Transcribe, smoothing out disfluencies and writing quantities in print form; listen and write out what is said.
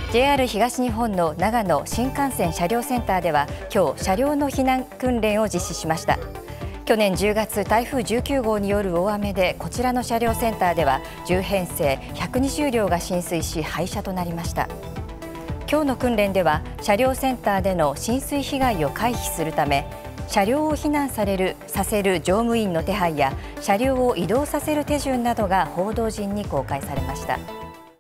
JR 東日本の長野新幹線車両センターでは今日車両の避難訓練を実施しました。去年10月、台風19号による大雨でこちらの車両センターでは10編成120両が浸水し廃車となりました。今日の訓練では車両センターでの浸水被害を回避するため、車両を避難させる乗務員の手配や車両を移動させる手順などが報道陣に公開されました。